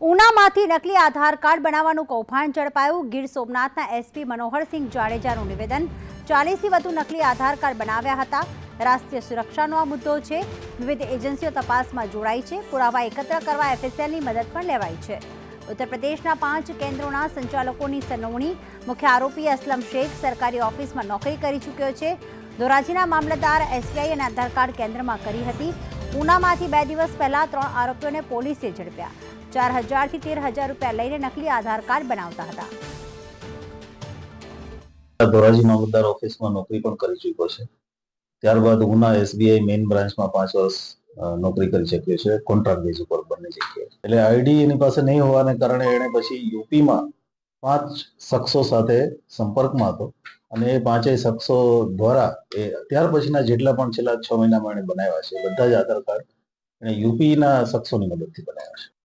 ઉનામાંથી નકલી આધાર કાર્ડ બનાવવાનું કૌભાંડ ઝડપાયું। ગીર સોમનાથના એસપી મનોહરસિંહ જાડેજાનું નિવેદન। 40થી વધુ નકલી આધાર કાર્ડ બનાવ્યા હતા। રાષ્ટ્રીય સુરક્ષાનો આ મુદ્દો છે। વિવિધ એજન્સીઓ તપાસમાં જોડાઈ છે। પુરાવા એકત્ર કરવા એફએસએલની મદદ પણ લેવાઈ છે। ઉત્તર પ્રદેશના 5 કેન્દ્રોના સંચાલકોની સંડોવણી। મુખ્ય આરોપી અસલમ શેખ સરકારી ઓફિસમાં નોકરી કરી ચૂક્યો છે। ધોરાજીના મામલતદાર એસબીઆઈ અને આધાર કાર્ડ કેન્દ્રમાં કરી હતી। ઉનામાંથી 2 દિવસ પહેલા 3 આરોપીઓને પોલીસે ઝડપ્યા। 4,000 થી 13,000 રૂપિયા લઈને નકલી આધાર કાર્ડ બનાવતા હતા। ધોરાજી મામલતદાર ઓફિસમાં નોકરી પણ કરી ચૂક્યો છે। ત્યારબાદ ઉના એસબીઆઈ મેઇન બ્રાન્ચમાં 5 વર્ષ નોકરી કરી ચૂક્યો છે, કોન્ટ્રાક્ટ બેઝ ઉપર બંને જગ્યાએ। એટલે આઈડી એની પાસે નહીં હોવાને કારણે એણે પછી યુપીમાં 5 શખ્સો સાથે સંપર્કમાં હતો અને એ 5 શખ્સો દ્વારા એ ત્યાર પછીના જેટલા પણ છેલ્લા 6 મહિનામાં એણે બનાવ્યા છે બધા જ આધાર કાર્ડ એણે યુપીના શખ્સોની મદદથી બનાવ્યા છે।